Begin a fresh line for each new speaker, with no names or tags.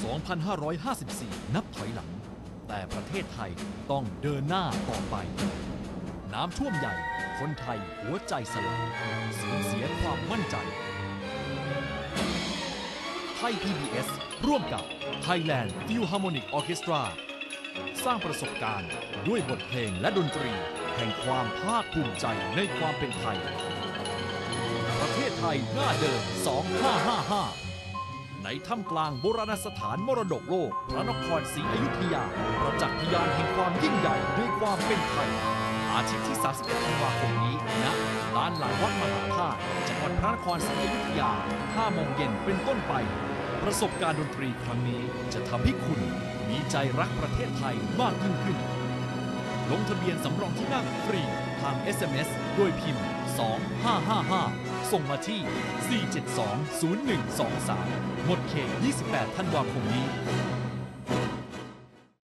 2554 นับถอยหลังแต่ประเทศไทยต้องเดินหน้าต่อไปน้ำท่วมใหญ่คนไทยหัวใจสลายสูญเสียความมั่นใจไทย PBS ร่วมกับ Thailand Philharmonic Orchestra สร้างประสบการณ์ด้วยบทเพลงและดนตรีแห่งความภาคภูมิใจในความเป็นไทยประเทศไทยหน้าเดิม 2555 ในถ้ำกลางโบราณสถานมรดกโลกพระนครศรีอยุธยาประจักษ์พยานแห่งความยิ่งใหญ่ด้วยความเป็นไทยอาทิตย์ที่ 31 ธันวาคมนี้ณลานหลังวัดมหาธาตุจังหวัดพระนครศรีอยุธยา 5 โมงเย็นเป็นต้นไปประสบการณ์ดนตรีครั้งนี้จะทำให้คุณมีใจรักประเทศไทยมากยิ่งขึ้นลงทะเบียนสำรองที่นั่งฟรีทาง SMS ด้วยพิมพ์ 2555 ส่งมาที่ 4720123 หมดเขต 28 ธันวาคมนี้